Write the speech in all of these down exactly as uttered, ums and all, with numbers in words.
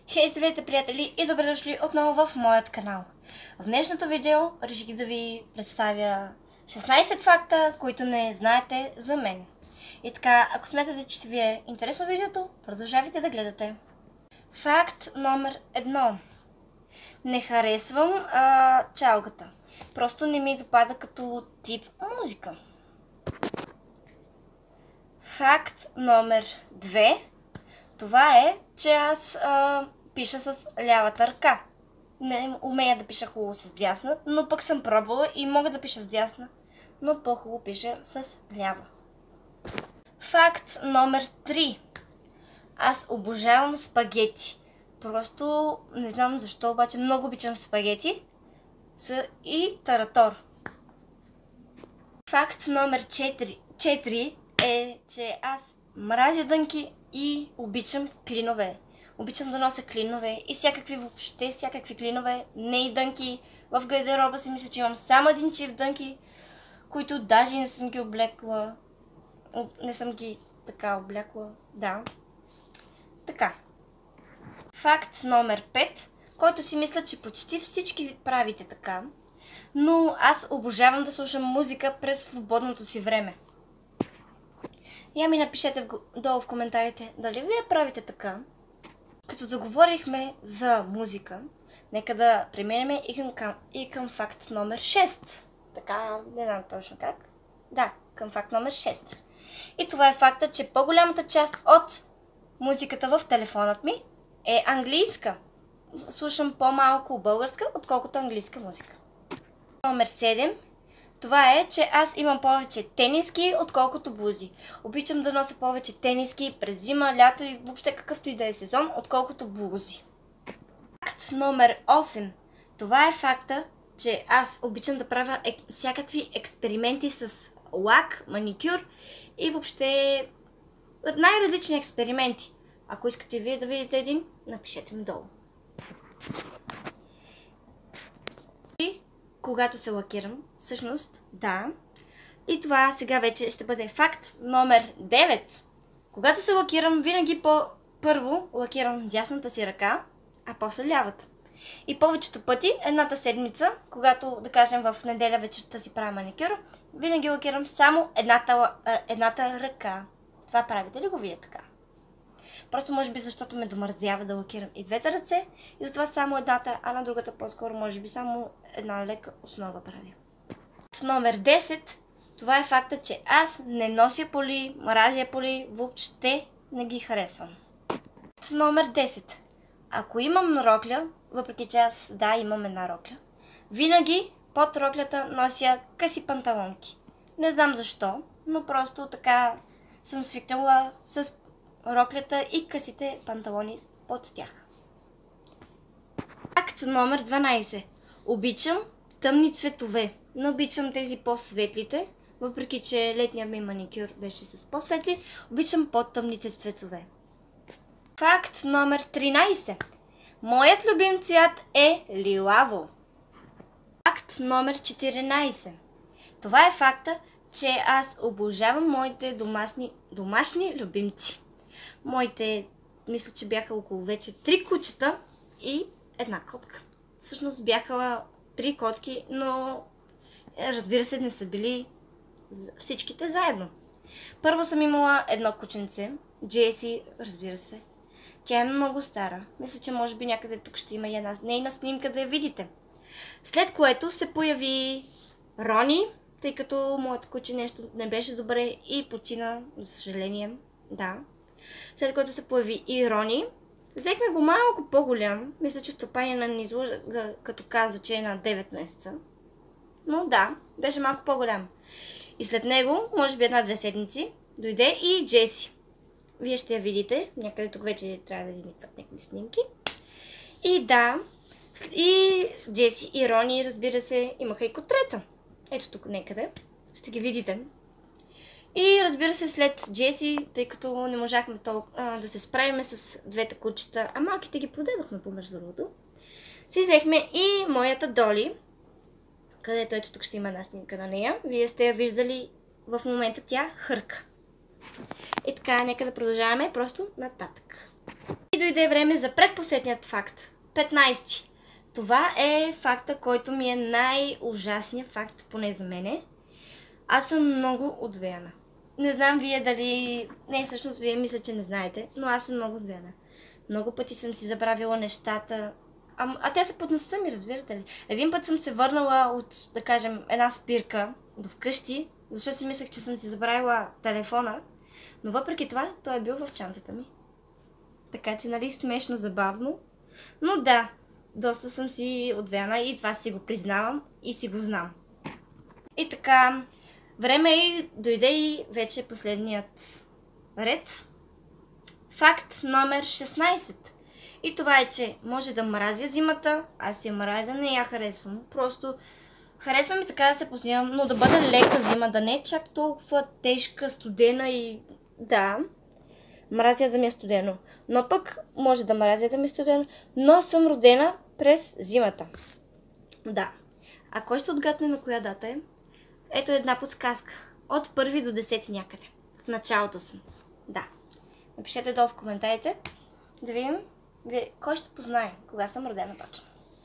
Хей, здравейте, приятели, и добре дошли отново в моят канал. В днешното видео реших да ви представя шестнайсет факта, които не знаете за мен. И така, ако смятате, че ще ви е интересно видеото, продължавайте да гледате. Факт номер едно. Не харесвам а, чалгата. Просто не ми допада като тип музика. Факт номер две. Това е, че аз а, пиша с лявата ръка. Не умея да пиша хубаво с дясна, но пък съм пробвала и мога да пиша с дясна, но по-хубаво пиша с лява. Факт номер три. Аз обожавам спагети. Просто не знам защо, обаче много обичам спагети и таратор. Факт номер четири е, че аз мразя дънки и обичам клинове. Обичам да нося клинове и всякакви въобще, всякакви клинове, не и дънки. В гардероба си мисля, че имам само един чифт дънки, които даже не съм ги облекла. Не съм ги така облекла. Да. Така. Факт номер пет, който си мисля, че почти всички правите така. Но аз обожавам да слушам музика през свободното си време. Я ми напишете долу в коментарите дали вие правите така. Като заговорихме за музика, нека да преминем и към, и към факт номер шест. Така, не знам точно как. Да, към факт номер шест. И това е факта, че по-голямата част от музиката в телефонът ми е английска. Слушам по-малко българска, отколкото английска музика. Номер седем. Това е, че аз имам повече тениски, отколкото блузи. Обичам да нося повече тениски през зима, лято и въобще какъвто и да е сезон, отколкото блузи. Факт номер осем. Това е факта, че аз обичам да правя ек... всякакви експерименти с лак, маникюр и въобще най-различни експерименти. Ако искате вие да видите един, напишете ми долу. Когато се лакирам, всъщност, да. И това сега вече ще бъде факт номер девет. Когато се лакирам, винаги по-първо лакирам дясната си ръка, а после лявата. И повечето пъти, едната седмица, когато, да кажем, в неделя вечерта си правя маникюр, винаги лакирам само едната, едната ръка. Това правите ли го вие така? Просто може би защото ме домързява да лакирам и двете ръце и затова само едната, а на другата по-скоро може би само една лека основа правя. Номер десет. Това е факта, че аз не нося поли, мразя поли, въобще не ги харесвам. Номер десет. Ако имам рокля, въпреки че аз да имам една рокля, винаги под роклята нося къси панталонки. Не знам защо, но просто така съм свикнала с роклята и късите панталони под тях. Факт номер дванайсет. Обичам тъмни цветове. Не обичам тези по-светлите, въпреки че летният ми маникюр беше с по-светли, обичам по-тъмните цветове. Факт номер тринайсет. Моят любим цвят е лилаво. Факт номер четиринайсет. Това е факта, че аз обожавам моите домашни, домашни любимци. Моите, мисля, че бяха около вече три кучета и една котка. Всъщност бяха три котки, но разбира се, не са били всичките заедно. Първо съм имала едно кученце, Джеси, разбира се. Тя е много стара. Мисля, че може би някъде тук ще има и една нейна снимка да я видите. След което се появи Рони, тъй като моето куче нещо не беше добре и почина, за съжаление. Да. След което се появи и Рони. Взехме го малко по-голям. Мисля, че стопанина ни излъжа, като каза, че е на девет месеца. Но да, беше малко по-голям. И след него, може би една-две седмици, дойде и Джеси. Вие ще я видите. Някъде тук вече трябва да изникват някакви снимки. И да, и Джеси и Рони, разбира се, имаха и котрета. Ето тук някъде. Ще ги видите. И разбира се, след Джеси, тъй като не можахме толкова да се справим с двете кучета, а малките ги продадохме помежду другото, си взехме и моята Доли, където ето тук ще има една снимка на нея. Вие сте я виждали, в момента тя хърка. И така, нека да продължаваме просто нататък. И И дойде време за предпоследният факт. петнайсети. Това е факта, който ми е най-ужасният факт, поне за мене. Аз съм много отвеяна. Не знам вие дали... Не, всъщност вие мисля, че не знаете, но аз съм много отвеяна. Много пъти съм си забравила нещата. А, а те са под носа ми, разбирате ли? Един път съм се върнала от, да кажем, една спирка до вкъщи, защото си мислех, че съм си забравила телефона, но въпреки това той е бил в чантата ми. Така че, нали, смешно, забавно. Но да, доста съм си отвеяна и това си го признавам и си го знам. И така, време и дойде и вече последният ред. Факт номер шестнайсет. И това е, че може да мразя зимата, аз я мразя, не я харесвам. Просто харесвам и така да се поснимам, но да бъде лека зима, да не е чак толкова тежка, студена и... Да, мразя да ми е студено. Но пък може да мразя да ми е студено, но съм родена през зимата. Да. А кой ще отгадне на коя дата е? Ето една подсказка. От първи до десети някъде. В началото съм. Да. Напишете долу в коментарите да видим вие, кой ще познае кога съм родена точно.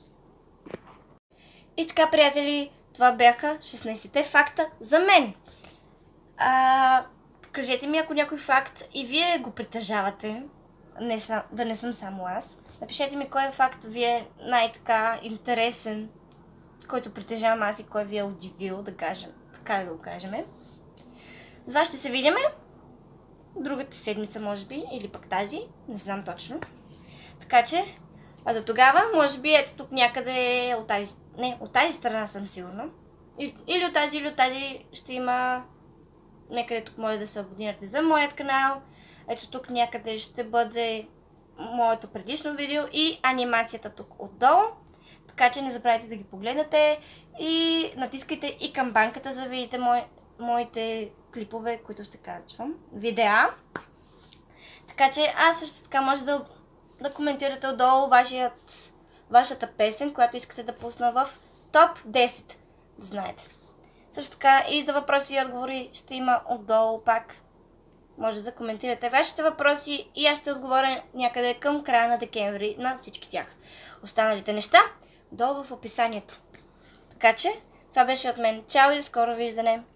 И така, приятели, това бяха шестнайсетте факта за мен. А, кажете ми, ако някой факт и вие го притежавате, не са, да не съм само аз. Напишете ми кой факт ви е най-така интересен, който притежавам аз и кой ви е удивил, да кажем, така да го кажем. С вас ще се видиме другата седмица, може би, или пък тази, не знам точно. Така че, а до тогава, може би, ето тук някъде от тази, не, от тази страна съм сигурна. Или от тази, или от тази ще има някъде тук може да се абонирате за моят канал. Ето тук някъде ще бъде моето предишно видео и анимацията тук отдолу. Така че не забравяйте да ги погледнете и натискайте и камбанката, за да видите мое, моите клипове, които ще качвам. Видеа. Така че аз също така може да, да коментирате отдолу вашият, вашата песен, която искате да пусна в топ десет. Да знаете. Също така и за въпроси и отговори ще има отдолу пак. Може да коментирате вашите въпроси и аз ще отговоря някъде към края на декември на всички тях. Останалите неща долу в описанието. Така че, това беше от мен. Чао и до скоро виждане!